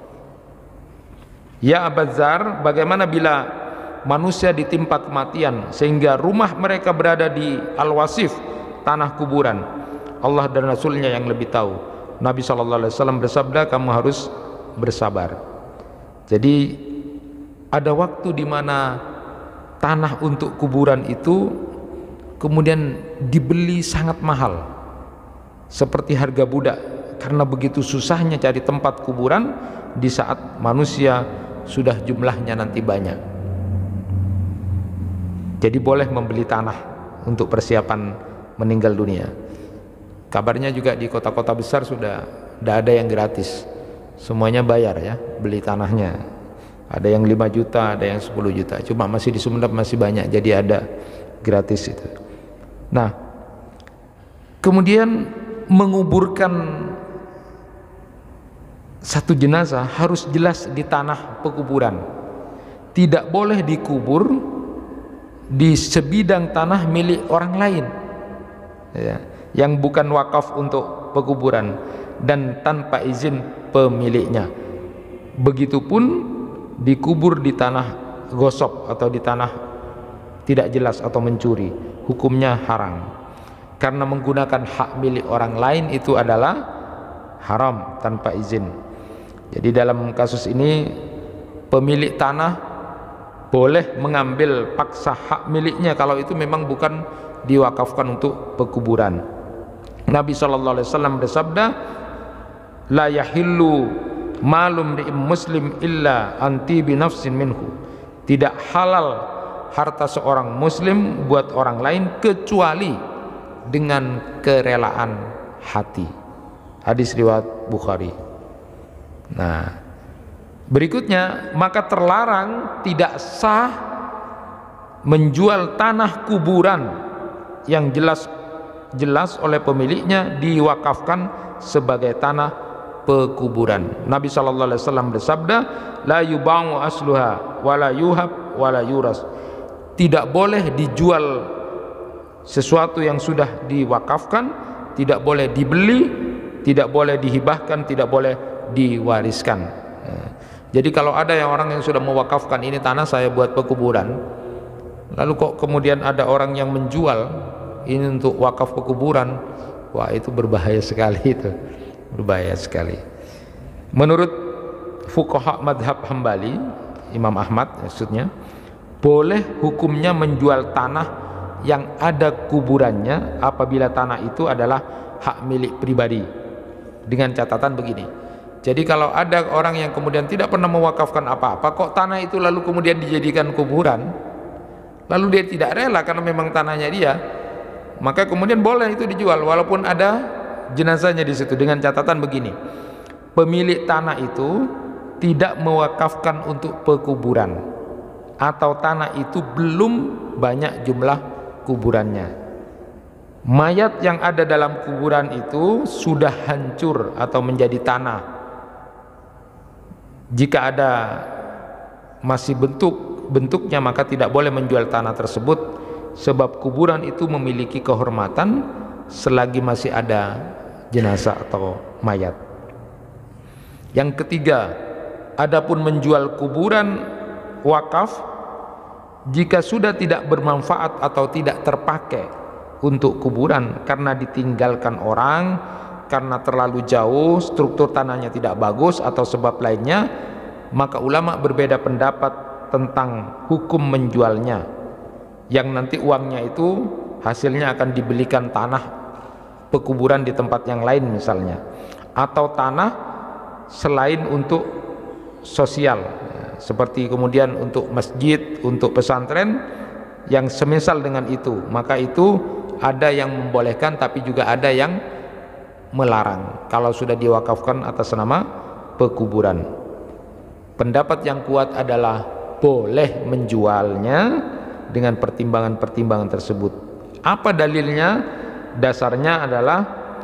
Speaker 1: Ya Abu Dzar, bagaimana bila manusia ditimpa kematian sehingga rumah mereka berada di al-wasif, tanah kuburan? Allah dan Rasulnya yang lebih tahu. Nabi SAW bersabda, kamu harus bersabar. Jadi ada waktu di mana tanah untuk kuburan itu kemudian dibeli sangat mahal, seperti harga budak, karena begitu susahnya cari tempat kuburan di saat manusia sudah jumlahnya nanti banyak. Jadi boleh membeli tanah untuk persiapan meninggal dunia. Kabarnya juga di kota-kota besar sudah tidak ada yang gratis, semuanya bayar ya, beli tanahnya. Ada yang 5 juta, ada yang 10 juta. Cuma masih di Sumeneb masih banyak, jadi ada gratis itu. Nah, kemudian menguburkan satu jenazah harus jelas di tanah pekuburan. Tidak boleh dikubur di sebidang tanah milik orang lain ya, yang bukan wakaf untuk pekuburan dan tanpa izin pemiliknya. Begitupun dikubur di tanah gosok atau di tanah tidak jelas atau mencuri, hukumnya haram, karena menggunakan hak milik orang lain itu adalah haram tanpa izin. Jadi dalam kasus ini pemilik tanah boleh mengambil paksa hak miliknya kalau itu memang bukan diwakafkan untuk pekuburan. Nabi SAW bersabda, la yahillu malum ri'im muslim illa anti binafsin minhu. Tidak halal harta seorang muslim buat orang lain kecuali dengan kerelaan hati. Hadis riwayat Bukhari. Nah, berikutnya, maka terlarang, tidak sah menjual tanah kuburan yang jelas oleh pemiliknya diwakafkan sebagai tanah pekuburan. Nabi SAW bersabda, la yuba'u asluha wala yuhab wala yuras. Tidak boleh dijual sesuatu yang sudah diwakafkan, tidak boleh dibeli, tidak boleh dihibahkan, tidak boleh diwariskan. Jadi kalau ada orang yang sudah mewakafkan, ini tanah saya buat pekuburan, lalu kok kemudian ada orang yang menjual ini untuk wakaf pekuburan, wah itu berbahaya sekali, itu berbahaya sekali. Menurut fuqaha madhab Hambali, Imam Ahmad maksudnya, boleh hukumnya menjual tanah yang ada kuburannya apabila tanah itu adalah hak milik pribadi, dengan catatan begini. Jadi kalau ada orang yang kemudian tidak pernah mewakafkan apa-apa, kok tanah itu lalu kemudian dijadikan kuburan, lalu dia tidak rela karena memang tanahnya dia, maka kemudian boleh itu dijual walaupun ada jenazahnya di situ, dengan catatan begini: pemilik tanah itu tidak mewakafkan untuk pekuburan, atau tanah itu belum banyak jumlah kuburannya. Mayat yang ada dalam kuburan itu sudah hancur atau menjadi tanah. Jika ada masih bentuknya, maka tidak boleh menjual tanah tersebut, sebab kuburan itu memiliki kehormatan selagi masih ada jenazah atau mayat. Yang ketiga, adapun menjual kuburan wakaf jika sudah tidak bermanfaat atau tidak terpakai untuk kuburan karena ditinggalkan orang, karena terlalu jauh, struktur tanahnya tidak bagus, atau sebab lainnya, maka ulama berbeda pendapat tentang hukum menjualnya, yang nanti uangnya itu hasilnya akan dibelikan tanah pekuburan di tempat yang lain misalnya, atau tanah selain untuk sosial, seperti kemudian untuk masjid, untuk pesantren yang semisal dengan itu. Maka itu ada yang membolehkan, tapi juga ada yang melarang kalau sudah diwakafkan atas nama pekuburan. Pendapat yang kuat adalah boleh menjualnya dengan pertimbangan-pertimbangan tersebut. Apa dalilnya? Dasarnya adalah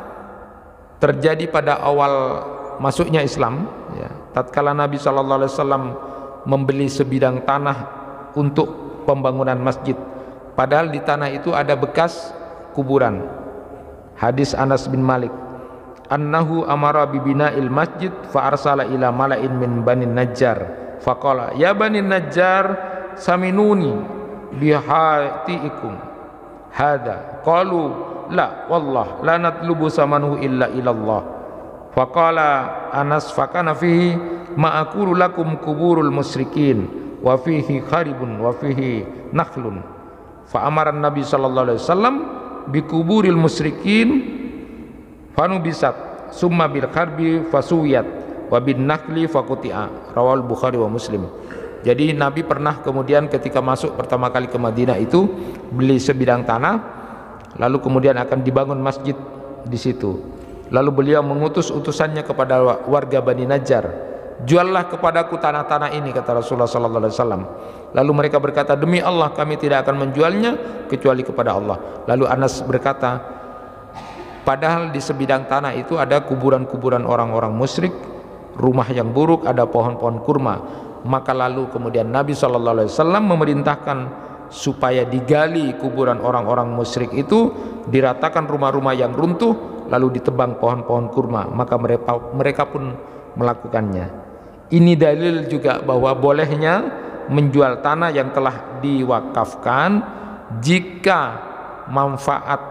Speaker 1: terjadi pada awal masuknya Islam, ya, tatkala Nabi SAW membeli sebidang tanah untuk pembangunan masjid, padahal di tanah itu ada bekas kuburan. Hadis Anas bin Malik, annahu amara bibina'il masjid fa arsala ila mala'in min Bani Najjar faqala ya Bani Najjar saminuni bihati'ikum hadha, qalu la wallah la natlubu samanuhu illa ilallah. Faqala Anas fakana fihi ma'akulu lakum kuburul musyrikin wa fihi kharibun wa fihi nakhlun. Fa amara Nabi sallallahu alaihi wasallam bi kuburil musyrikin fanubisat summa bil kharbi fasuyat wa bin nakli fakuti'a. Rawal Bukhari wa Muslim. Jadi Nabi pernah kemudian ketika masuk pertama kali ke Madinah itu beli sebidang tanah, lalu kemudian akan dibangun masjid di situ. Lalu beliau mengutus utusannya kepada warga Bani Najjar, juallah kepadaku tanah-tanah ini, kata Rasulullah sallallahu alaihi wasallam. Lalu mereka berkata, demi Allah kami tidak akan menjualnya kecuali kepada Allah. Lalu Anas berkata, padahal di sebidang tanah itu ada kuburan-kuburan orang-orang musyrik, rumah yang buruk, ada pohon-pohon kurma. Maka lalu kemudian Nabi SAW memerintahkan supaya digali kuburan orang-orang musyrik itu, diratakan rumah-rumah yang runtuh, lalu ditebang pohon-pohon kurma. Maka mereka pun melakukannya. Ini dalil juga bahwa bolehnya menjual tanah yang telah diwakafkan jika manfaat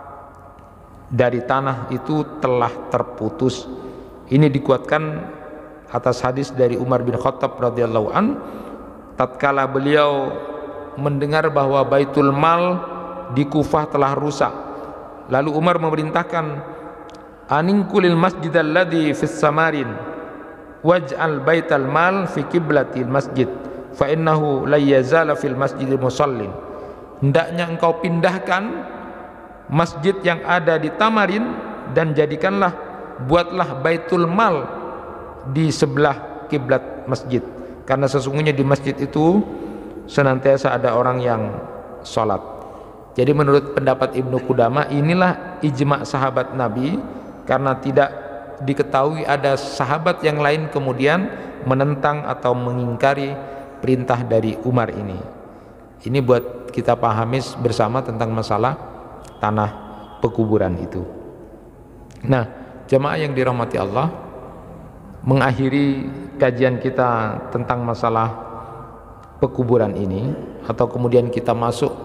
Speaker 1: dari tanah itu telah terputus. Ini dikuatkan atas hadis dari Umar bin Khattab radhiyallahu an, tatkala beliau mendengar bahwa Baitul Mal di Kufah telah rusak, lalu Umar memerintahkan aningkulil masjidalladzi fis Samarin waj'al baital mal fi qiblatil masjid fa innahu la yazala fil masjidil musallin. Hendaknya engkau pindahkan masjid yang ada di Tamarin dan jadikanlah, buatlah baitul mal di sebelah kiblat masjid, karena sesungguhnya di masjid itu senantiasa ada orang yang sholat. Jadi menurut pendapat Ibnu Qudamah, inilah ijma' sahabat Nabi, karena tidak diketahui ada sahabat yang lain kemudian menentang atau mengingkari perintah dari Umar ini. Ini buat kita pahami bersama tentang masalah tanah pekuburan itu. Nah, jemaah yang dirahmati Allah, mengakhiri kajian kita tentang masalah pekuburan ini, atau kemudian kita masuk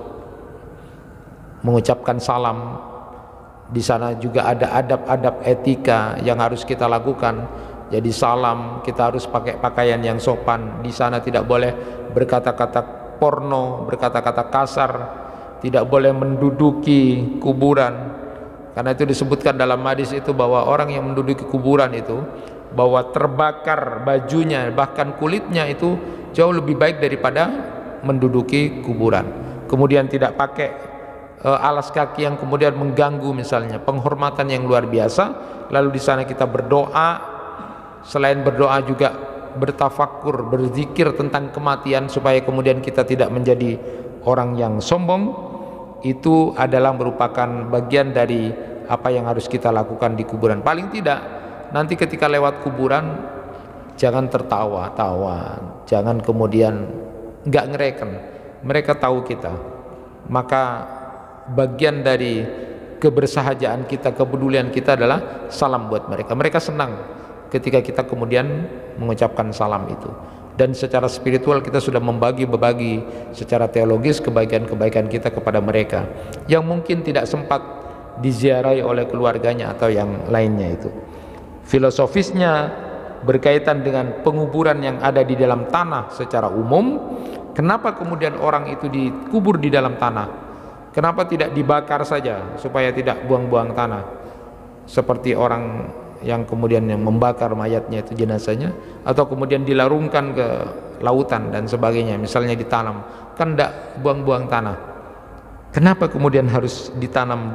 Speaker 1: mengucapkan salam. Di sana juga ada adab-adab etika yang harus kita lakukan. Jadi salam kita harus pakai pakaian yang sopan. Di sana tidak boleh berkata-kata porno, berkata-kata kasar, tidak boleh menduduki kuburan. Karena itu disebutkan dalam hadis itu bahwa orang yang menduduki kuburan itu, bahwa terbakar bajunya bahkan kulitnya itu jauh lebih baik daripada menduduki kuburan. Kemudian tidak pakai alas kaki yang kemudian mengganggu, misalnya penghormatan yang luar biasa. Lalu di sana kita berdoa, selain berdoa juga bertafakur, berzikir tentang kematian supaya kemudian kita tidak menjadi orang yang sombong. Itu adalah merupakan bagian dari apa yang harus kita lakukan di kuburan. Paling tidak nanti ketika lewat kuburan jangan tertawa-tawa, jangan kemudian nggak ngereken. Mereka tahu kita, maka bagian dari kebersahajaan kita, kepedulian kita adalah salam buat mereka. Mereka senang ketika kita kemudian mengucapkan salam itu. Dan secara spiritual kita sudah berbagi secara teologis kebaikan-kebaikan kita kepada mereka yang mungkin tidak sempat diziarahi oleh keluarganya atau yang lainnya itu. Filosofisnya berkaitan dengan penguburan yang ada di dalam tanah secara umum. Kenapa kemudian orang itu dikubur di dalam tanah? Kenapa tidak dibakar saja supaya tidak buang-buang tanah, seperti orang yang kemudian yang membakar mayatnya itu, jenazahnya, atau kemudian dilarungkan ke lautan dan sebagainya, misalnya ditanam, kan tidak buang-buang tanah. Kenapa kemudian harus ditanam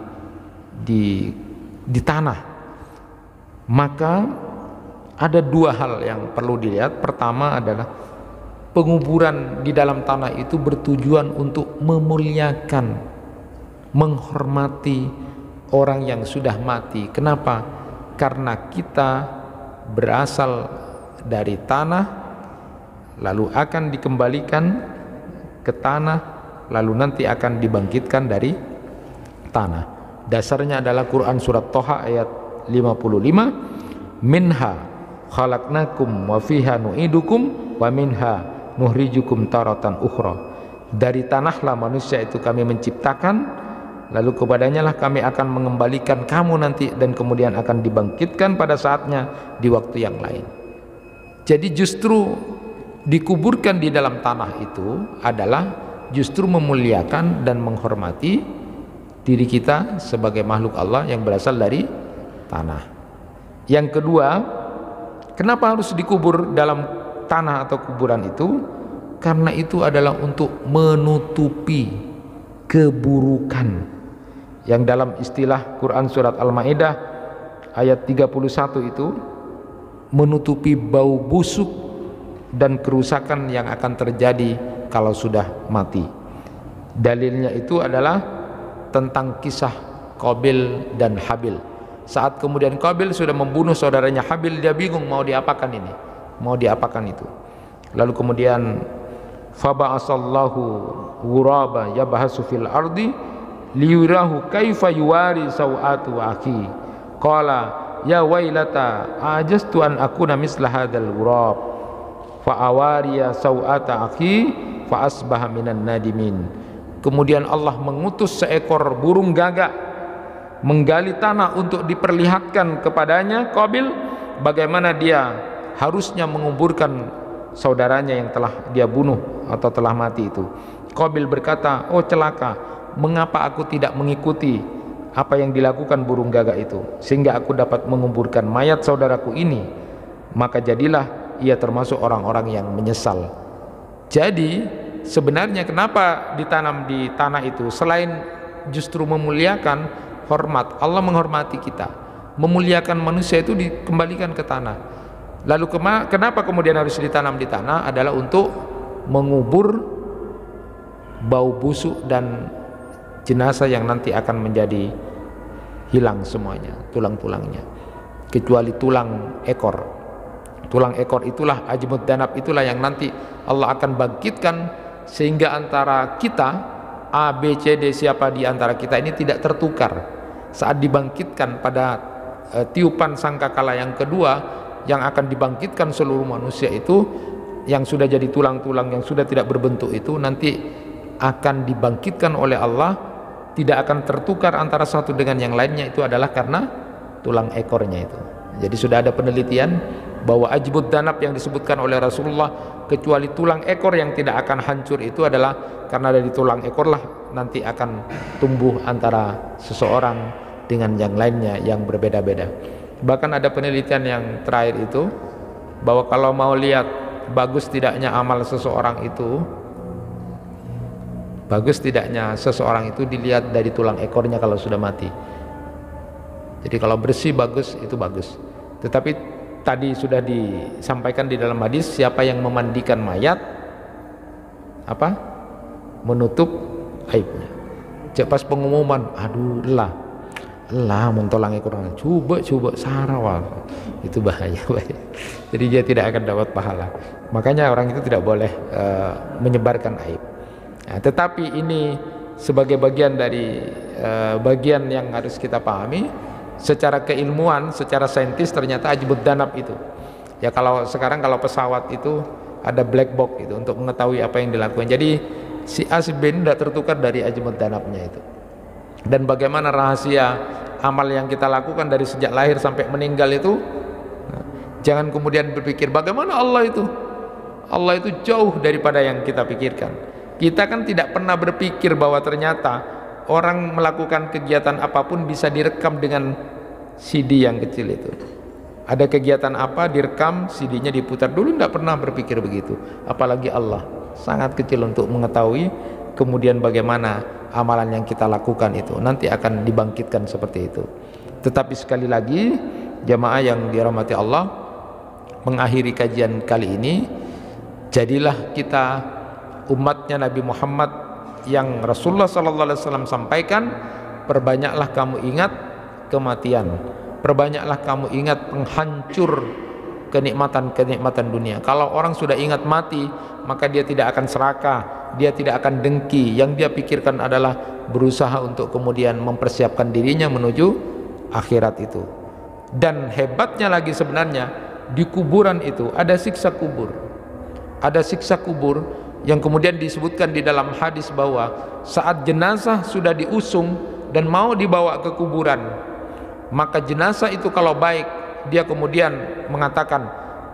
Speaker 1: di tanah? Maka ada dua hal yang perlu dilihat. Pertama adalah penguburan di dalam tanah itu bertujuan untuk memuliakan, menghormati orang yang sudah mati. Kenapa? Karena kita berasal dari tanah, lalu akan dikembalikan ke tanah, lalu nanti akan dibangkitkan dari tanah. Dasarnya adalah Quran surat Toha ayat 55, minha khalaqnakum wa fiha nu'idukum wa minha nuhrijukum taratan ukhra. Dari tanahlah manusia itu kami menciptakan, lalu kepadanya lah kami akan mengembalikan kamu nanti, dan kemudian akan dibangkitkan pada saatnya di waktu yang lain. Jadi justru dikuburkan di dalam tanah itu adalah justru memuliakan dan menghormati diri kita sebagai makhluk Allah yang berasal dari tanah. Yang kedua, kenapa harus dikubur dalam tanah atau kuburan itu? Karena itu adalah untuk menutupi keburukan yang dalam istilah Quran surat Al-Maidah ayat 31 itu menutupi bau busuk dan kerusakan yang akan terjadi kalau sudah mati. Dalilnya itu adalah tentang kisah Qabil dan Habil. Saat kemudian Qabil sudah membunuh saudaranya Habil, dia bingung mau diapakan ini, mau diapakan itu. Lalu kemudian faba'asallahu ghuraba yabhasu fil ardi liyurahu kaifa yuwari sawatu akhi qala ya wailata ajastu an akuna misla hadzal ghurab fa awariya sawata akhi fa asbaha minan nadimin. Kemudian Allah mengutus seekor burung gagak menggali tanah untuk diperlihatkan kepadanya Qabil bagaimana dia harusnya menguburkan saudaranya yang telah dia bunuh atau telah mati itu. Qabil berkata, oh celaka, mengapa aku tidak mengikuti apa yang dilakukan burung gagak itu, sehingga aku dapat menguburkan mayat saudaraku ini maka jadilah ia termasuk orang-orang yang menyesal. Jadi sebenarnya kenapa ditanam di tanah itu? Selain justru memuliakan, hormat, Allah menghormati kita, memuliakan manusia itu dikembalikan ke tanah. Lalu kenapa kemudian harus ditanam di tanah? Adalah untuk mengubur bau busuk dan jenazah yang nanti akan menjadi hilang semuanya, tulang-tulangnya, kecuali tulang ekor. Tulang ekor itulah, ajmud danab itulah yang nanti Allah akan bangkitkan, sehingga antara kita A, B, C, D, siapa di antara kita ini tidak tertukar saat dibangkitkan pada tiupan sangkakala yang kedua, yang akan dibangkitkan seluruh manusia itu, yang sudah jadi tulang-tulang yang sudah tidak berbentuk itu nanti akan dibangkitkan oleh Allah, tidak akan tertukar antara satu dengan yang lainnya. Itu adalah karena tulang ekornya itu. Jadi sudah ada penelitian bahwa ajbud danab yang disebutkan oleh Rasulullah, kecuali tulang ekor yang tidak akan hancur, itu adalah karena dari tulang ekor lah nanti akan tumbuh antara seseorang dengan yang lainnya yang berbeda-beda. Bahkan ada penelitian yang terakhir itu bahwa kalau mau lihat bagus tidaknya amal seseorang itu, bagus tidaknya seseorang itu dilihat dari tulang ekornya kalau sudah mati. Jadi kalau bersih bagus, itu bagus. Tetapi tadi sudah disampaikan di dalam hadis, siapa yang memandikan mayat menutup aibnya. Pas pengumuman, aduh lah mentolang ekornya, coba sarawal, itu bahaya. Jadi dia tidak akan dapat pahala. Makanya orang itu tidak boleh menyebarkan aib. Nah, tetapi ini sebagai bagian dari bagian yang harus kita pahami secara keilmuan, secara saintis. Ternyata ajbud danab itu ya, kalau sekarang kalau pesawat itu ada black box itu untuk mengetahui apa yang dilakukan. Jadi si A si B tidak tertukar dari ajbud danabnya itu. Dan bagaimana rahasia amal yang kita lakukan dari sejak lahir sampai meninggal itu, jangan kemudian berpikir bagaimana Allah itu jauh daripada yang kita pikirkan. Kita kan tidak pernah berpikir bahwa ternyata orang melakukan kegiatan apapun bisa direkam dengan CD yang kecil itu. Ada kegiatan apa direkam, CD-nya diputar. Dulu tidak pernah berpikir begitu. Apalagi Allah sangat kecil untuk mengetahui kemudian bagaimana amalan yang kita lakukan itu nanti akan dibangkitkan seperti itu. Tetapi sekali lagi, jamaah yang dirahmati Allah, mengakhiri kajian kali ini, jadilah kita umatnya Nabi Muhammad yang Rasulullah SAW sampaikan, perbanyaklah kamu ingat kematian, perbanyaklah kamu ingat penghancur kenikmatan-kenikmatan dunia. Kalau orang sudah ingat mati, maka dia tidak akan serakah, dia tidak akan dengki. Yang dia pikirkan adalah berusaha untuk kemudian mempersiapkan dirinya menuju akhirat itu. Dan hebatnya lagi sebenarnya, di kuburan itu ada siksa kubur. Ada siksa kubur yang kemudian disebutkan di dalam hadis bahwa saat jenazah sudah diusung dan mau dibawa ke kuburan, maka jenazah itu kalau baik, dia kemudian mengatakan,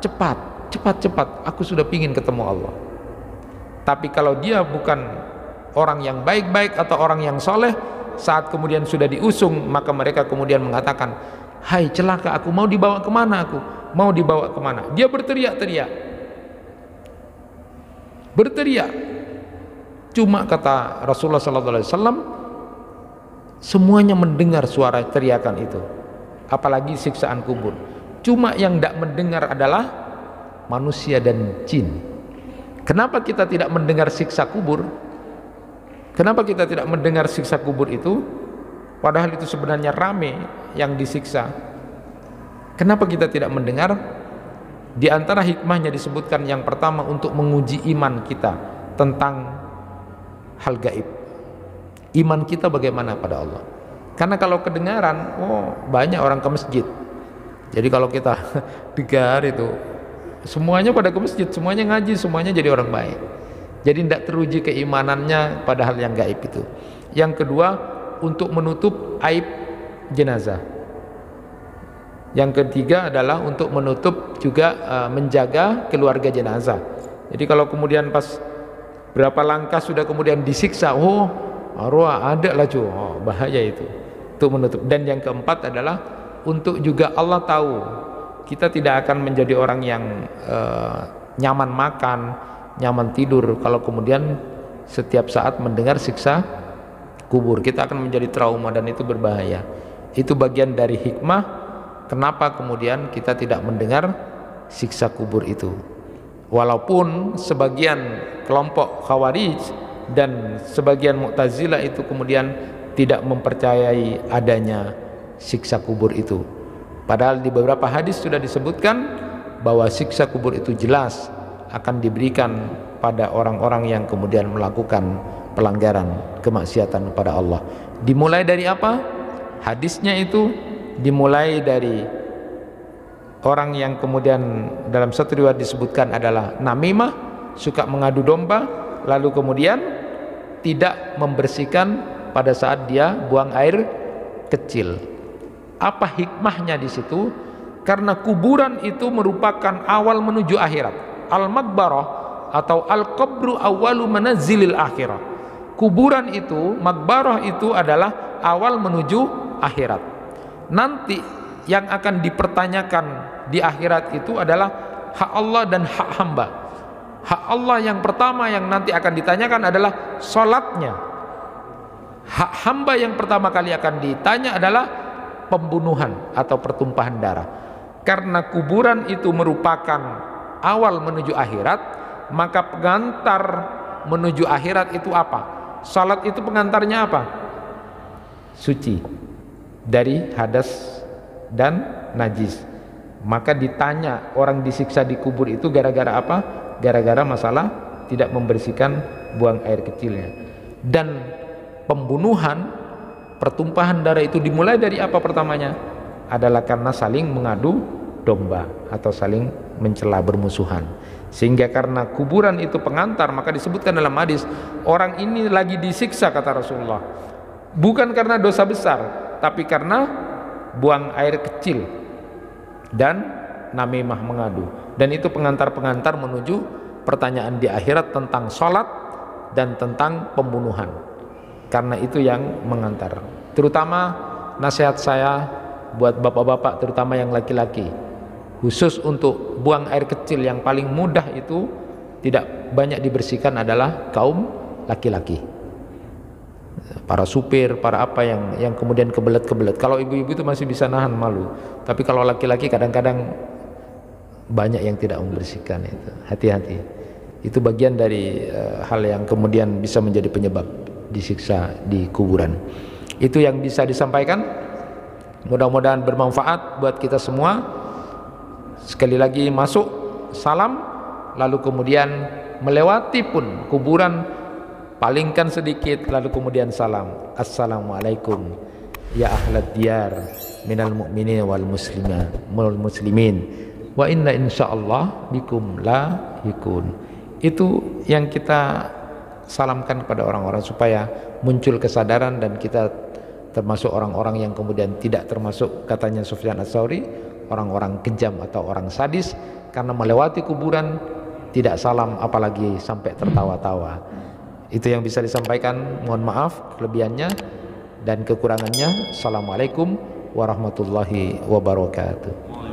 Speaker 1: cepat, aku sudah ingin ketemu Allah. Tapi kalau dia bukan orang yang baik-baik atau orang yang soleh, saat kemudian sudah diusung, maka mereka kemudian mengatakan, hai celaka, aku mau dibawa kemana, aku mau dibawa kemana. Dia berteriak. Cuma kata Rasulullah SAW, semuanya mendengar suara teriakan itu, apalagi siksaan kubur. Cuma yang tidak mendengar adalah manusia dan jin. Kenapa kita tidak mendengar siksa kubur? Kenapa kita tidak mendengar siksa kubur itu? Padahal itu sebenarnya rame yang disiksa. Kenapa kita tidak mendengar? Di antara hikmahnya disebutkan yang pertama untuk menguji iman kita tentang hal gaib. Iman kita bagaimana pada Allah. Karena kalau kedengaran, banyak orang ke masjid. Jadi kalau kita dengar itu, semuanya pada ke masjid, semuanya ngaji, semuanya jadi orang baik. Jadi tidak teruji keimanannya pada hal yang gaib itu. Yang kedua, untuk menutup aib jenazah. Yang ketiga adalah untuk menutup juga menjaga keluarga jenazah. Jadi kalau kemudian pas berapa langkah sudah kemudian disiksa, arwah ada lah bahaya itu, untuk menutup. Dan yang keempat adalah untuk juga Allah tahu kita tidak akan menjadi orang yang nyaman makan, nyaman tidur kalau kemudian setiap saat mendengar siksa kubur. Kita akan menjadi trauma dan itu berbahaya. Itu bagian dari hikmah kenapa kemudian kita tidak mendengar siksa kubur itu. Walaupun sebagian kelompok Khawarij dan sebagian Mu'tazilah itu kemudian tidak mempercayai adanya siksa kubur itu. Padahal di beberapa hadis sudah disebutkan bahwa siksa kubur itu jelas akan diberikan pada orang-orang yang kemudian melakukan pelanggaran kemaksiatan kepada Allah. Dimulai dari apa? Hadisnya itu dimulai dari orang yang kemudian dalam satu riwayat disebutkan adalah namimah, suka mengadu domba, lalu kemudian tidak membersihkan pada saat dia buang air kecil. Apa hikmahnya di situ? Karena kuburan itu merupakan awal menuju akhirat. Al-Maqbarah atau Al-Qabru awwalu manazilil akhirah. Kuburan itu, Maqbarah itu adalah awal menuju akhirat. Nanti yang akan dipertanyakan di akhirat itu adalah hak Allah dan hak hamba. Hak Allah yang pertama yang nanti akan ditanyakan adalah sholatnya. Hak hamba yang pertama kali akan ditanya adalah pembunuhan atau pertumpahan darah. Karena kuburan itu merupakan awal menuju akhirat, maka pengantar menuju akhirat itu apa? Salat itu pengantarnya apa? Suci dari hadas dan najis. Maka ditanya orang disiksa di kubur itu gara-gara apa? Gara-gara masalah tidak membersihkan buang air kecilnya. Dan pembunuhan, pertumpahan darah itu dimulai dari apa pertamanya? Adalah karena saling mengadu domba atau saling mencela, bermusuhan. Sehingga karena kuburan itu pengantar, maka disebutkan dalam hadis, orang ini lagi disiksa kata Rasulullah, bukan karena dosa besar, tapi karena buang air kecil dan namimah, mengadu. Dan itu pengantar-pengantar menuju pertanyaan di akhirat tentang sholat dan tentang pembunuhan. Karena itu yang mengantar. Terutama nasihat saya buat bapak-bapak, terutama yang laki-laki, khusus untuk buang air kecil yang paling mudah itu tidak banyak dibersihkan adalah kaum laki-laki, para supir, para apa yang kemudian kebelet-kebelet. Kalau ibu-ibu itu masih bisa nahan malu, tapi kalau laki-laki kadang-kadang banyak yang tidak membersihkan. Itu hati-hati, itu bagian dari hal yang kemudian bisa menjadi penyebab disiksa di kuburan. Itu yang bisa disampaikan, mudah-mudahan bermanfaat buat kita semua. Sekali lagi, masuk salam, lalu kemudian melewati pun kuburan, palingkan sedikit, lalu kemudian salam. Assalamualaikum ya ahlad diyar minal mu'minin wal muslimin wa inna insyaallah bikum lahikun. Itu yang kita salamkan kepada orang-orang supaya muncul kesadaran dan kita termasuk orang-orang yang kemudian tidak termasuk, katanya Sufyan Ats-Tsauri, orang-orang kejam atau orang sadis, karena melewati kuburan tidak salam apalagi sampai tertawa-tawa. Itu yang bisa disampaikan. Mohon maaf kelebihannya dan kekurangannya. Assalamualaikum warahmatullahi wabarakatuh.